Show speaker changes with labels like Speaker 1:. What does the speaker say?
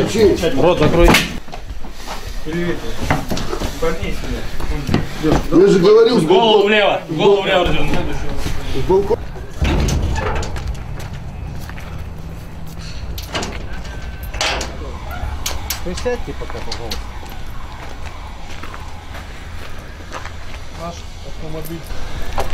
Speaker 1: Алексей,
Speaker 2: рот закрой.
Speaker 3: Привет. Парней сюда.
Speaker 1: Я же говорил,
Speaker 2: Голову влево. Голову влево разверни.
Speaker 1: с балкона.
Speaker 4: Присядьте пока, пожалуйста.
Speaker 3: Наш автомобиль